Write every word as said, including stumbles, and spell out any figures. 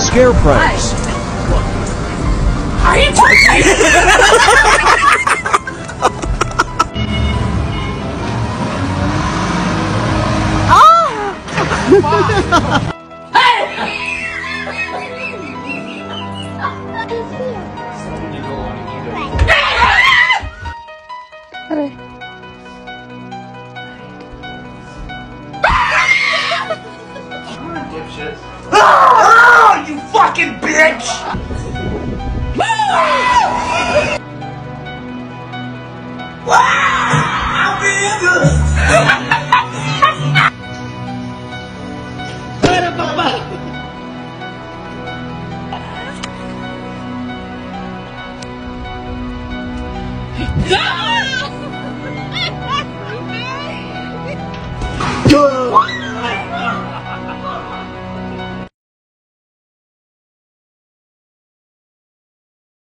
scare price. Are you Oh, you fucking bitch! I'm being good. No!